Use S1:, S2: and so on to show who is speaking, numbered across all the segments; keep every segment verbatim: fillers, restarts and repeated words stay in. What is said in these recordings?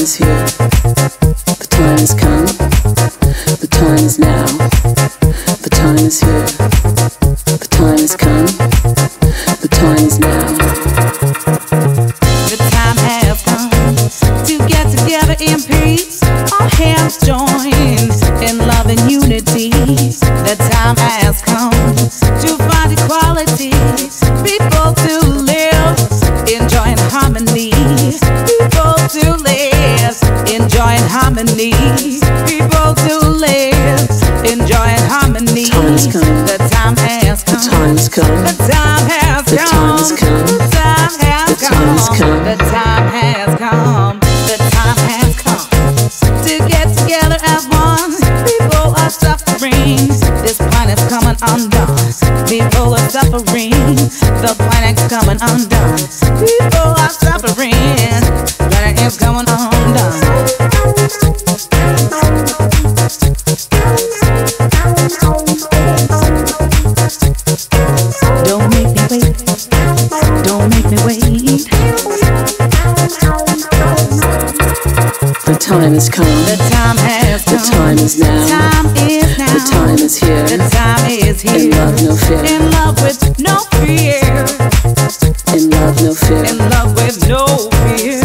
S1: is here. The time has come. The time is now. The time is here. The time has come. The time is now.
S2: The time has come to get together in peace. All hands joined in love and unity. The time has come to find equality. People to live, enjoying harmony. People to live, enjoying harmony. People to live, enjoying harmony.
S1: The time has come.
S2: The time has come.
S1: The time has come.
S2: The time has come.
S1: The time has come.
S2: The time has come. The time has come to get together as one. People are suffering. This planet's coming undone. People are suffering. The planet's coming undone. People are suffering. The planet is coming undone. Don't make me wait. Don't make me wait.
S1: The time has come.
S2: The time has come.
S1: The time is now.
S2: The time is now.
S1: The time is here.
S2: The time is here.
S1: In love, no fear.
S2: In love with no fear.
S1: In love, no fear.
S2: In love with no fear.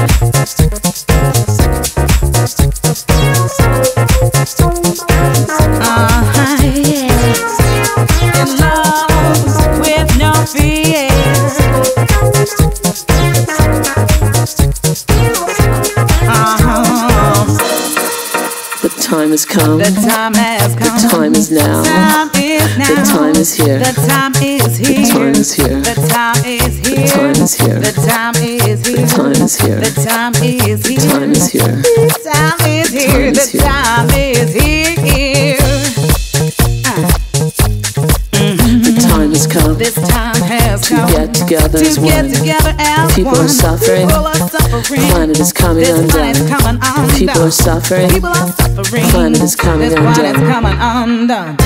S2: Uh-huh, yeah. In love with no fear. Uh-huh.
S1: The time has come.
S2: The time has come.
S1: The time is now.
S2: The time is now.
S1: The time is here.
S2: The time is here.
S1: The time is here.
S2: The time is here.
S1: The time is here.
S2: The time is here.
S1: The time is here.
S2: The time is here.
S1: The time is here.
S2: The time is here. The time is here.
S1: The time has come.
S2: This time has come
S1: to get together as
S2: to
S1: one.
S2: get together as
S1: People
S2: one.
S1: are suffering.
S2: People are suffering.
S1: The planet is coming
S2: this
S1: undone.
S2: Planet is coming undone.
S1: People are suffering.
S2: People are suffering.
S1: The planet is coming
S2: this
S1: undone.
S2: Planet is coming undone.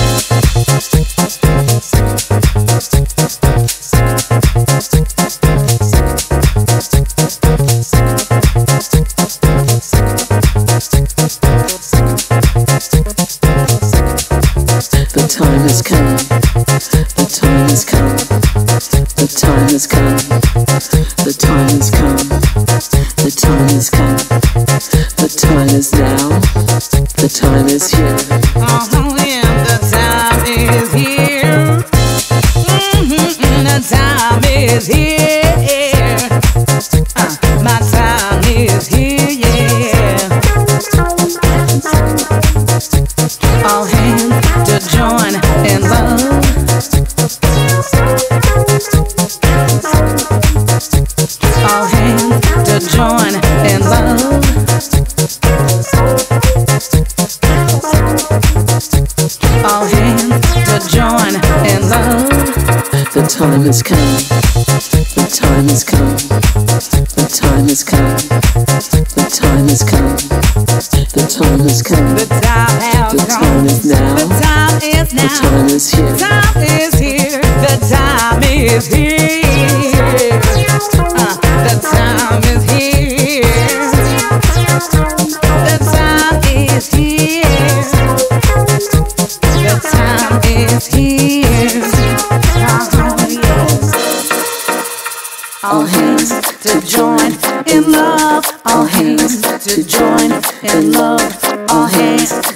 S1: The time has come. The time has come. The time has come. The time has come. The time has come. The time is now. The time is here.
S2: Oh yeah, the time is here. Mm-hmm, the time is here. Uh, my time is here, yeah. All hands to join in love. All hands to join in love. All hands to join in love.
S1: The time has come. The time has come. The time has come. The time has come. The time has come.
S2: The time has
S1: The
S2: come.
S1: time is now.
S2: The time is now.
S1: The time is here.
S2: The time is here. The time is here. Uh, the time is here. The time is here. The time is here. Uh-huh, yes. All hands to join in love. All hands to join in love. All hands